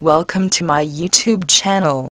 Welcome to my YouTube channel.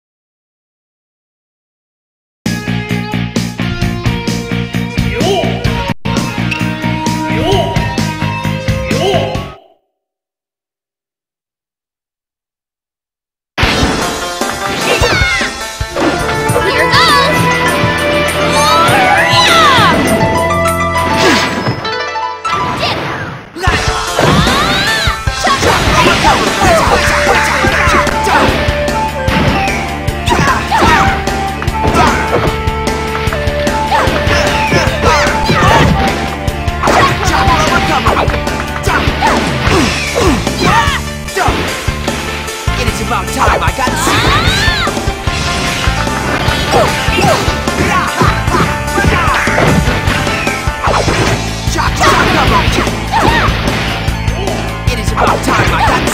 About time I got It is about time I got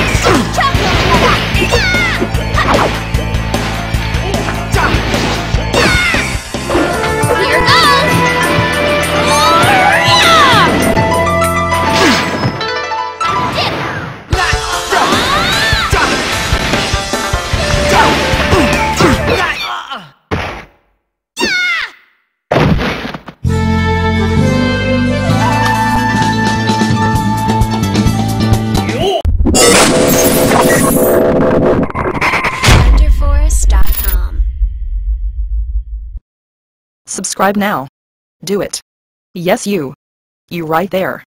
Wonderforce.com. Subscribe now. Do it. Yes, you. You right there.